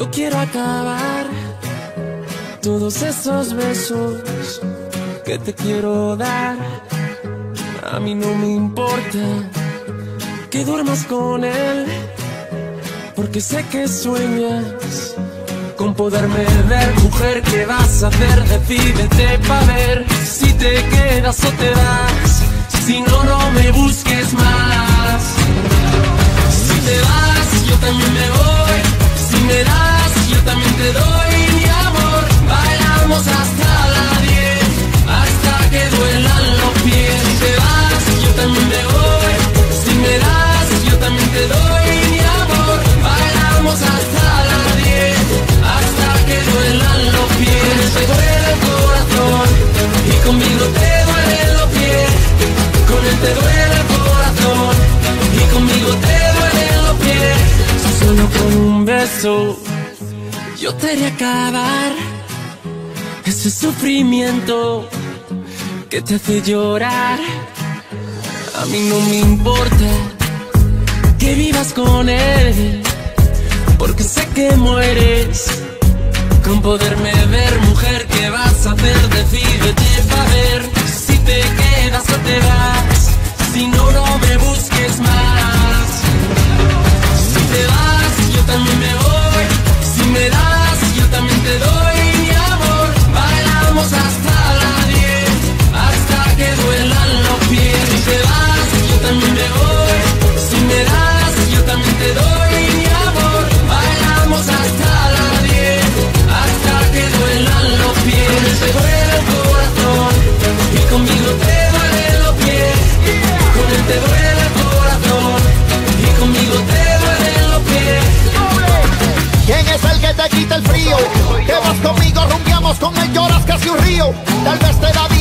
Yo quiero acabar todos esos besos que te quiero dar. A mí no me importa que duermas con él, porque sé que sueñas con poderme ver. Mujer, ¿qué vas a hacer? Decídete pa' ver si te quedas o te vas. Si no, no me busques más. Si te vas, yo también me voy. Si me das, yo también te doy mi amor. Bailamos hasta la 10, hasta que duelan los pies. Si te vas, yo también me voy. Si me das, yo también te doy mi amor. Bailamos hasta la 10, hasta que duelan los pies. Te duele el corazón y conmigo te duelen los pies. Con él te duele el corazón y conmigo te duelen los pies. Solo con un beso yo te haré acabar ese sufrimiento que te hace llorar. A mí no me importa que vivas con él, porque sé que mueres con poderme ver. Mujer, ¿qué vas a hacer? Decídete pa' ver si te quedas o te vas. Si no, no me busques más. Si te vas, yo también me voy. Si me das, yo también te doy mi amor. Bailamos hasta la 10, hasta que duelan los pies. Si te vas, yo también me voy. Si me das, yo también te doy mi amor. Bailamos hasta la 10, hasta que duelan los pies. Te duele el corazón y conmigo te duelen los pies. Con él te duele el corazón y conmigo te duelen los pies. ¿Quién es el que te quita el frío? Que vas conmigo, rumbiamos con él, lloras casi un río. Tal vez te da